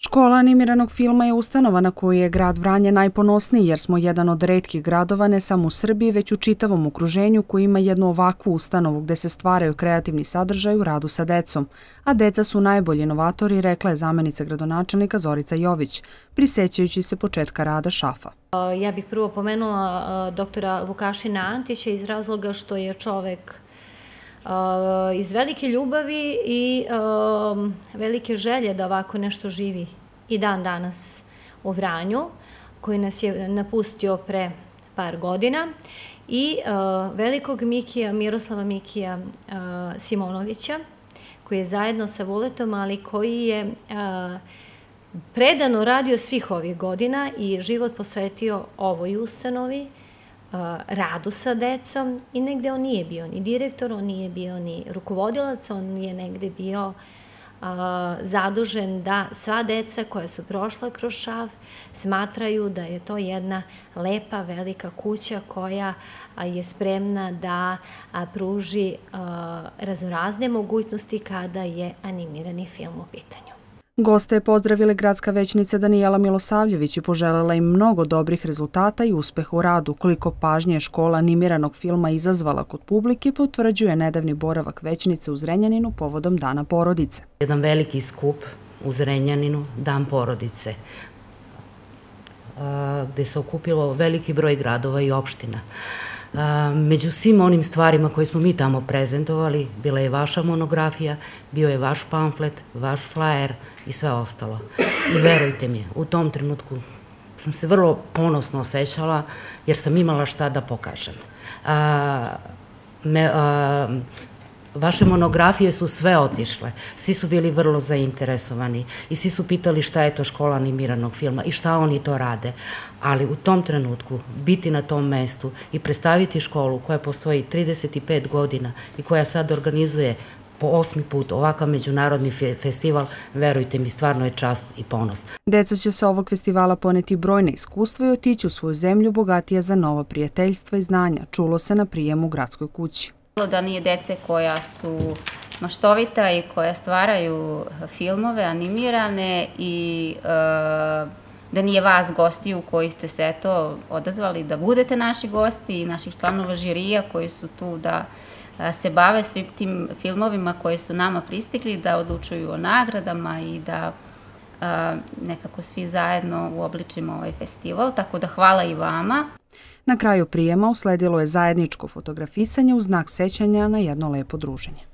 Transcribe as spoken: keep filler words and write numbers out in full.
Škola animiranog filma je ustanova na koju je grad Vranje najponosniji jer smo jedan od retkih gradova ne samo u Srbiji već u čitavom okruženju koji ima jednu ovakvu ustanovu gde se stvaraju kreativni sadržaj u radu sa decom. A deca su najbolji inovatori, rekla je zamenica gradonačelnika Zorica Jović, prisećajući se početka rada Šafa. Ja bih prvo pomenula doktora Vukašina Antića iz razloga što je čovek iz velike ljubavi i velike želje da ovako nešto živi i dan danas u Vranju, koji nas je napustio pre par godina, i velikog Mikija, Miroslava Mikija Simonovića, koji je zajedno sa Vuletom, ali koji je predano radio svih ovih godina i život posvetio ovoj ustanovi, radu sa decom, i negde on nije bio ni direktor, on nije bio ni rukovodilac, on je negde bio zadužen da sva deca koja su prošla kroz Šav smatraju da je to jedna lepa, velika kuća koja je spremna da pruži raznorazne mogućnosti kada je animirani film u pitanju. Goste je pozdravila gradska većnica Danijela Milosavljević i poželela im mnogo dobrih rezultata i uspeha u radu. Koliko pažnje je škola animiranog filma izazvala kod publike, potvrđuje nedavni boravak većnice u Zrenjaninu povodom Dana porodice. Jedan veliki skup u Zrenjaninu, Dan porodice, gde se okupilo veliki broj gradova i opština. Među svim onim stvarima koje smo mi tamo prezentovali, bila je vaša monografija, bio je vaš pamflet, vaš flajer i sve ostalo. I verujte mi, u tom trenutku sam se vrlo ponosno osjećala jer sam imala šta da pokažem. Vaše monografije su sve otišle, svi su bili vrlo zainteresovani i svi su pitali šta je to škola animiranog filma i šta oni to rade. Ali u tom trenutku biti na tom mestu i predstaviti školu koja postoji trideset pet godina i koja sad organizuje po osmi put ovakav međunarodni festival, verujte mi, stvarno je čast i ponos. Deca će sa ovog festivala poneti brojne iskustva i otići u svoju zemlju bogatija za nova prijateljstva i znanja, čulo se na prijemu u gradskoj kući. Da nije dece koja su maštovita i koja stvaraju filmove animirane i da nije vas gostiju koji ste se eto odazvali da budete naši gosti i naših članova žirija koji su tu da se bave svim tim filmovima koji su nama pristigli, da odlučuju o nagradama i da nekako svi zajedno uobličimo ovaj festival, tako da hvala i vama. Na kraju prijema usledilo je zajedničko fotografisanje u znak sećanja na jedno lepo druženje.